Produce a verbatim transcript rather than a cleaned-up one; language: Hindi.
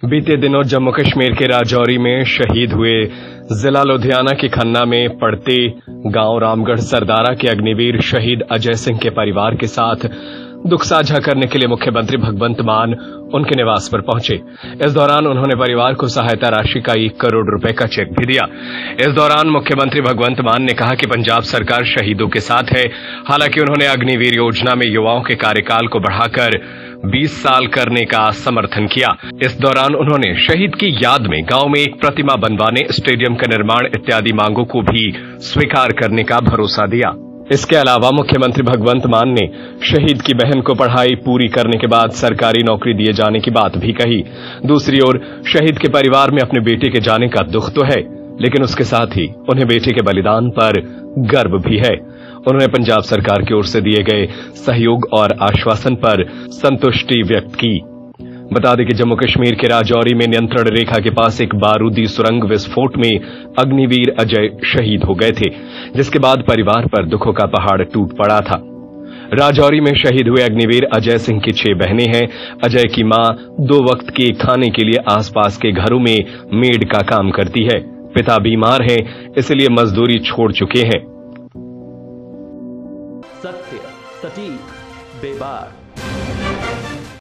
बीते दिनों जम्मू कश्मीर के राजौरी में शहीद हुए जिला लुधियाना के खन्ना में पड़ते गांव रामगढ़ सरदारा के अग्निवीर शहीद अजय सिंह के परिवार के साथ दुख साझा करने के लिए मुख्यमंत्री भगवंत मान उनके निवास पर पहुंचे। इस दौरान उन्होंने परिवार को सहायता राशि का एक करोड़ रुपए का चेक भी दिया। इस दौरान मुख्यमंत्री भगवंत मान ने कहा कि पंजाब सरकार शहीदों के साथ है। हालांकि उन्होंने अग्निवीर योजना में युवाओं के कार्यकाल को बढ़ाकर बीस साल करने का समर्थन किया। इस दौरान उन्होंने शहीद की याद में गांव में एक प्रतिमा बनवाने, स्टेडियम का निर्माण इत्यादि मांगों को भी स्वीकार करने का भरोसा दिया। इसके अलावा मुख्यमंत्री भगवंत मान ने शहीद की बहन को पढ़ाई पूरी करने के बाद सरकारी नौकरी दिए जाने की बात भी कही। दूसरी ओर शहीद के परिवार में अपने बेटे के जाने का दुख तो है, लेकिन उसके साथ ही उन्हें बेटे के बलिदान पर गर्व भी है। उन्होंने पंजाब सरकार की ओर से दिए गए सहयोग और आश्वासन पर संतुष्टि व्यक्त की। बता दें कि जम्मू कश्मीर के राजौरी में नियंत्रण रेखा के पास एक बारूदी सुरंग विस्फोट में अग्निवीर अजय शहीद हो गए थे, जिसके बाद परिवार पर दुखों का पहाड़ टूट पड़ा था। राजौरी में शहीद हुए अग्निवीर अजय सिंह की छह बहनें हैं। अजय की मां दो वक्त के खाने के लिए आसपास के घरों में मेड का काम करती है। पिता बीमार हैं, इसलिए मजदूरी छोड़ चुके हैं।